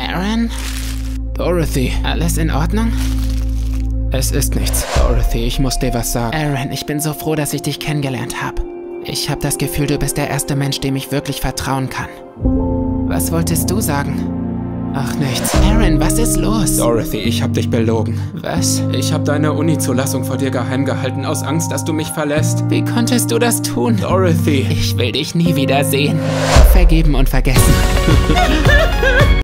Aaron? Dorothy, Alles in Ordnung? es ist nichts. Dorothy, ich muss dir was sagen. Aaron, ich bin so froh, dass ich dich kennengelernt habe. Ich habe das Gefühl, du bist der erste Mensch, dem ich wirklich vertrauen kann. Was wolltest du sagen? Ach, nichts. Aaron, was ist los? Dorothy, ich hab dich belogen. Was? Ich hab deine Uni-Zulassung vor dir geheim gehalten, aus Angst, dass du mich verlässt. Wie konntest du das tun? Dorothy. Ich will dich nie wiedersehen. Vergeben und vergessen.